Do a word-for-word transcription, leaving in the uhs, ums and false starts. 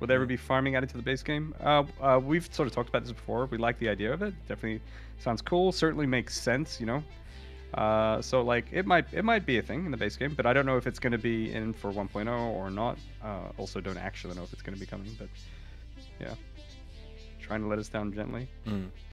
Will there ever Mm. be farming added to the base game? Uh, uh, we've sort of talked about this before. We like the idea of it. Definitely sounds cool. Certainly makes sense, you know. Uh, so like it might it might be a thing in the base game, but I don't know if it's going to be in for one point oh or not. Uh, also, don't actually know if it's going to be coming, but yeah, trying to let us down gently. Mm.